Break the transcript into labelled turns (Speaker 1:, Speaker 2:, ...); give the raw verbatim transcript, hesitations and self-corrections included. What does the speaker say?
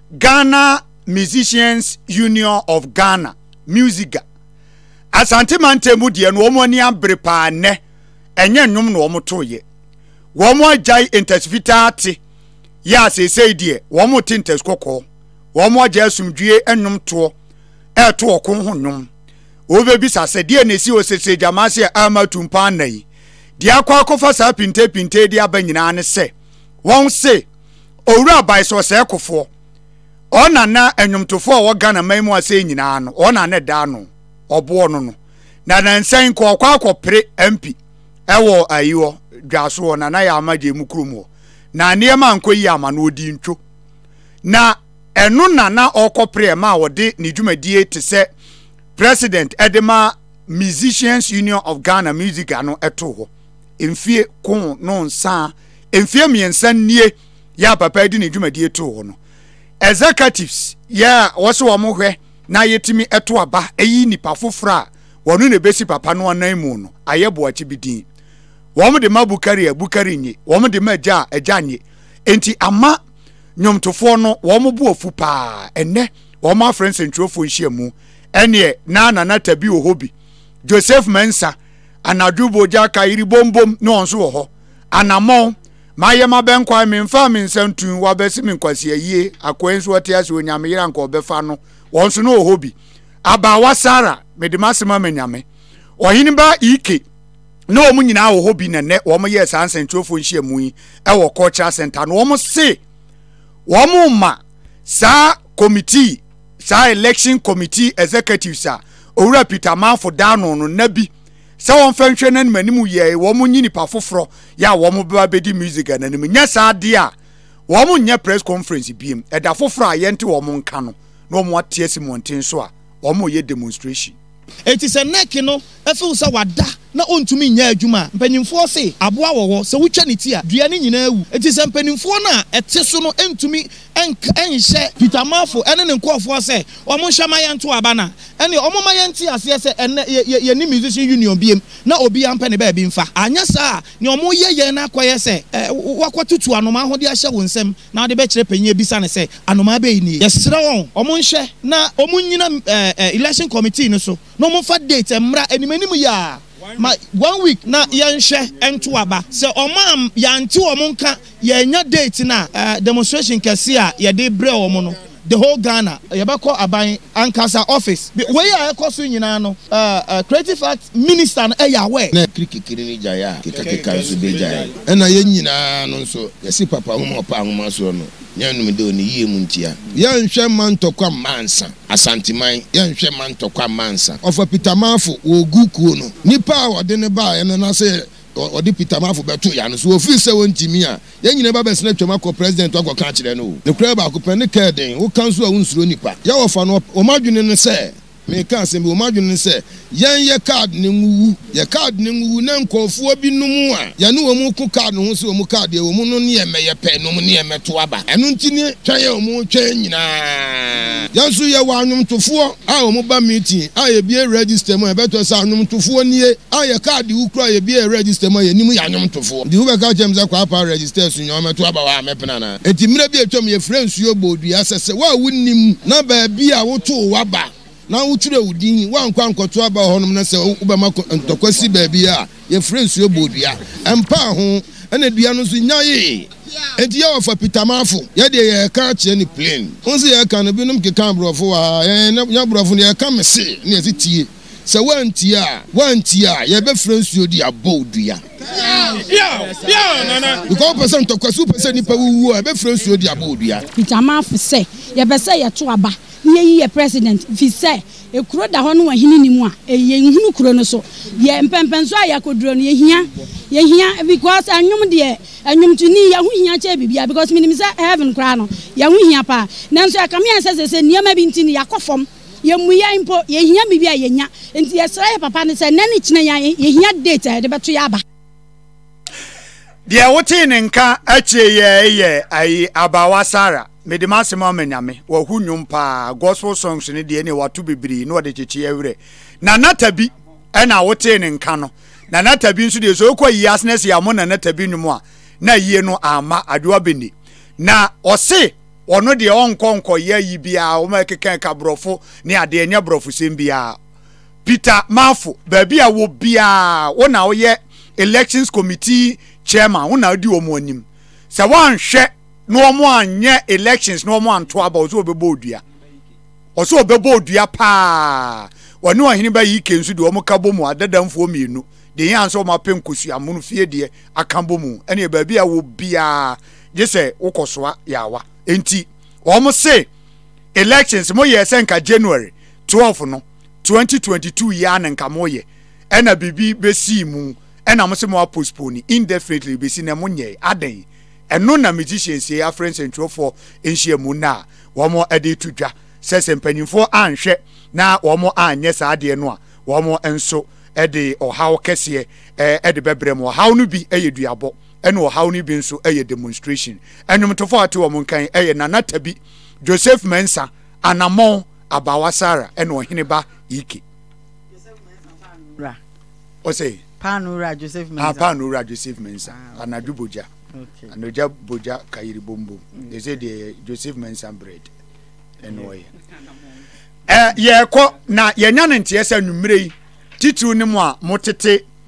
Speaker 1: Ghana Musicians Union of Ghana MUSIGA asante mantemu de no omo ani abrepa ne enye nnwom no omo toye womo ajai intensivitati ya sesei de womo tintes kokko womo aja asumdue ennwom to e to okon ho nnwom obebi sase de na si osese jamase amatumpa nai de akwa akofa sa pinte pinte de abanyina ne se won se owura bai so se kofo ona na enwomtofo wo Ghana maimu ase nyina no ona ne da no obo no no na nansen ko kwa akopre M P ewo ayiwo dwaso na na ya amaje mu krumo na niema ankoyi ama na odi ntwo na enu na na okopre ma wode ne dwumadie te se President Edema Musicians Union of Ghana MUSIGA no eto ho emfie ko no nsa emfie miensa nie ya papa di ne dwumadie to ho no executives ya wose wo mo hwe na yetimi eto aba eyi nipa fofora wonu ne besi papa no anan mu no ayebo achi bidin wo mo de mabukari abukari nyi wo mo de maja aja nyi enti ama nyomtofo no wo mo bu ofu pa enne wo ma friends entrofo nhia mu ene na na na tabi ohobi Joseph Mensa anadubo jaka iri bombom no onso wo ho anamon mayema benkwa me mfa me nsantun wa besi me nkwase ayie akwenso wote ase onyame yira nka obefa no wonso no ohobi aba wasara me de masema manyame ohini ba ike no omu nyina ohobi nene wo mo ye sansen trofo nhia mu yi e wo culture center no wo mo se wo mo ma sa committee sa election committee executives a owura Peter Manfo dano no nabi sa won fanhwe nan manimu ye wo mo nyini pa foforo ya wo mo ba bedi MUSIGA nanim nya sa de a wo mo nya press conference biem eda foforo a yente wo mo nka no no mo atiesi monten so a wo mo ye demonstration
Speaker 2: it is a neck no efu sa wada na ontumi nya adwuma mpanimfo se aboa wowo se wutwa ne ti a dua ne nyina awu it is mpanimfo na ete so no entumi enhye Peter Manfo ene ne nkofo se omo hwama yento aba na ene omo ma yente ase se ene ye ni musician union biem na obi ampa ne ba bi mfa anya sa ne omo ye ye na akoye se wakotutu anoma ho de ahye wo nsem na de be kire panyi bisa ne se anoma be ni yesere won omo nhye na omo nyina election committee no so no omo fa date emra animanim ya ma one week na yenhwe ento aba se omam yante omonka yenya date na uh, demonstration kese a ye de bre omo no the whole Ghana yebeko aban ankasa office we ya ekoso nyina no uh, uh, creative arts minister na eya we
Speaker 3: na krikikiri ni jaya kikakeka so be jaya ena ye nyina no nso yesi papa homo pa homa so no nyanum de oni yie mu ntia yenhwe mantokwa mansa asantiman yenhwe mantokwa mansa ofa Peter Manfo ogukuo no nipa a ode ne ba ene na se odi Peter Manfo beto ya no so ofi se wontimi a ye nyina ba besna twema ko president agwo ka kire no ne kura ba ko pene ka den wo kanso a unsuro nipa ya wo fa no o madwene ne se me ka se me o madwene ne se yen ye card ne nwu ye card ne nwu na nkofuo bi numu a ya ne wo mu ku card no so wo mu card ye wo mu no ne ye meye pe no mu ne ye meto aba eno ntini twa ye wo mu twa nyina yanso ye wa anwomtofo a wo mu ba meeting a ye bie register mu e beto sa anwomtofo nie a ye card wu kura ye bie register mu ye nimu ya anwomtofo di wu be ka james akwa pa register su nyo meto aba wa mepena na enti mire bi etwam ye friends yo bodua sese wa wunnim na ba bi a wo to wa ba na uture udin wa nkwa nkoto aba honom na se ubema ntokwasi baabi a ye friends yo bodua empa ho ene dua no so nyaye enti ya ofa Peter Manfo ye de ye ka kire ni plane onse ye ka no binom ke kan brofo wa nya brofo ne ye ka mese ne ye tie se wanti a wanti a ye be friends yo di abodua yeah yeah nana because person ntokwasi person ni pa wuwu e be friends yo di abodua
Speaker 4: Peter Manfo se ye be se ye to aba ye ye president fi se e kuro da ho no wahini ni mu a e ye nhunu kuro no so ye mpempenso a yakoduro no ye hia ye hia because anyum de anyum tuni ya hu hia che bibia because minim se heaven kra no ya hu hia pa nanso akamia se se niam bi ntini yakofom ye muya impo ye hia bibia ye nya enti ye sra ye papa ne se nani kine ya ye hia date de beto ya ba
Speaker 1: de wote ne nka ache ye ye ai abawa Sara mede masema manyame wo hunwum pa gospel songs ne de ne watu bibiri no de cheche awre na natabi ena wote ne nka no na natabi nso de so kwa yasness ya mo na natabi nwum a na yie no ama adwa beni na ose ono de onkonko ye yi bia o ma keken ka brofo ne ade enya brofo sem bia Peter Mafo baby a wo bia wo na wo ye elections committee chairman wo na di omo anim se wan hwe no omo anye elections no omo anto aba so obebo odua oso obebo odua pa woni ohini ba yi kensu de omo kabo mu adadamfo mienu de yan so ma penkosu amunu fie de akambo mu ene baby a wo bia je se ukosoa yawa enti omo se elections mo ye senka January twelve no twenty twenty-two ya na nka mo ye ena bibi besi mu ena mo se mo postpone indefinitely besi na mo nye aden eno na musicians ya friends and for enhia mu na wo mo ade tudwa sese mpanyimfo anhwe na wo mo anye sa ade no a wo mo enso ede ohaw kese eh ede bebrem ohaw no bi eyeduabo ene ohaw no bi nso eye demonstration enum tofo ate wo mo nkan eye nanata bi Joseph Mensa anamon abawasara ene ohene ba ike
Speaker 5: ra
Speaker 1: o say
Speaker 5: Panura Joseph Mensa
Speaker 1: ah Panura Joseph Mensa ah, anadu boja
Speaker 5: okay
Speaker 1: anoja boja kayiri bombo mm. They say the Joseph Mensa bread ene oye eh ye ko na ye nya ne ntie sa nwumre yi titru ni mu a motete